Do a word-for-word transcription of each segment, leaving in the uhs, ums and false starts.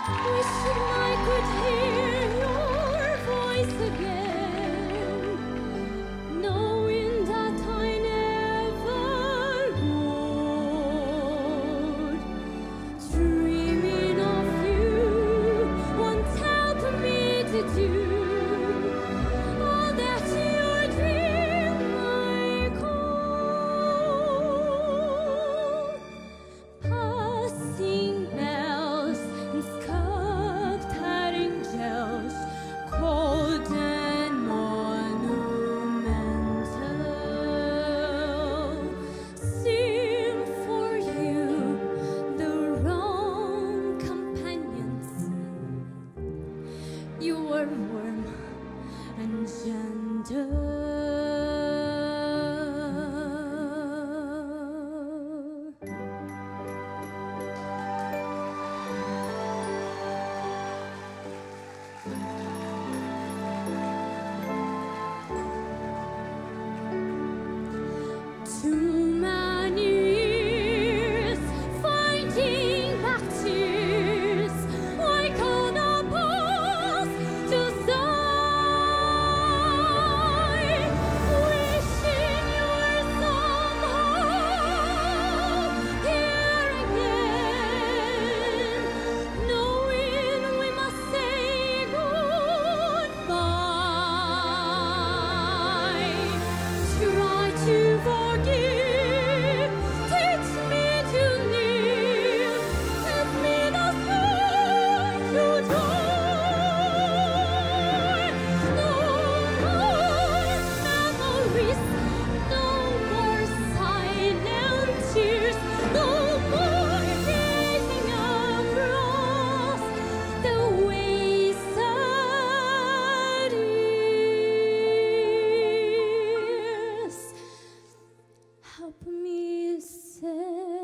Wishing I could hear your voice again, knowing that I never would. Dreaming of you won't help me to do all that your dream might call. Passing bells and sculpted angels, cold and monumental, sing for you the wrong companions. You were warm and gentle. Too many years fighting back tears like on a pulse to sigh, wishing you were somehow here again, knowing we must say goodbye. Try to forgive, teach me to live, help me not to die. No more memories, no more silent tears, no more gazing across the wasted years. Help me say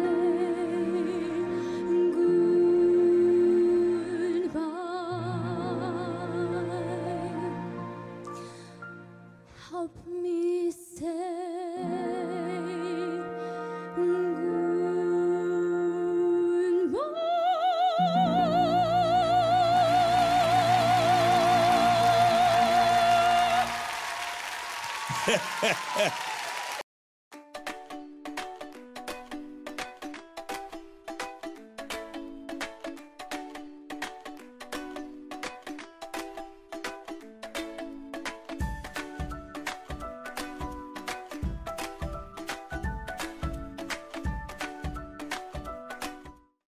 goodbye. Help me say goodbye.